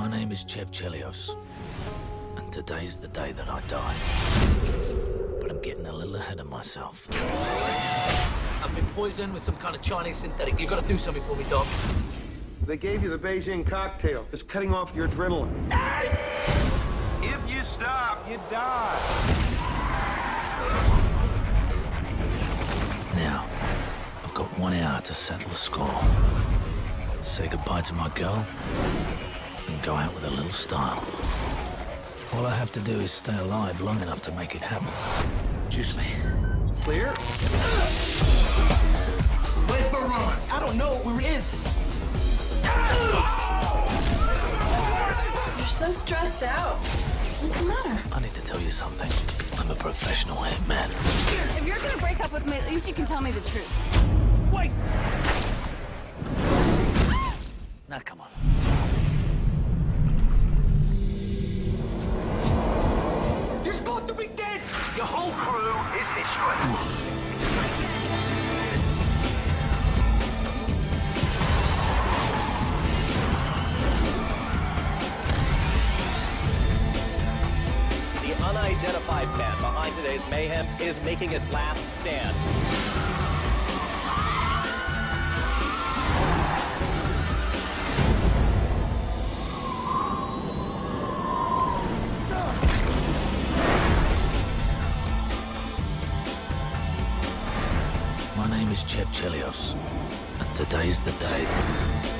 My name is Chev Chelios, and today's the day that I die. But I'm getting a little ahead of myself. I've been poisoned with some kind of Chinese synthetic. You gotta do something for me, Doc. They gave you the Beijing cocktail. It's cutting off your adrenaline. If you stop, you die. Now, I've got 1 hour to settle the score. Say goodbye to my girl, and go out with a little style. All I have to do is stay alive long enough to make it happen. Juice me. Clear? Where's Baron? I don't know where he is. You're so stressed out. What's the matter? I need to tell you something. I'm a professional hitman. If you're gonna break up with me, at least you can tell me the truth. Wait! Now, come on. You're supposed to be dead! Your whole crew is history. The unidentified man behind today's mayhem is making his last stand. My name is Chev Chelios, and today's the day.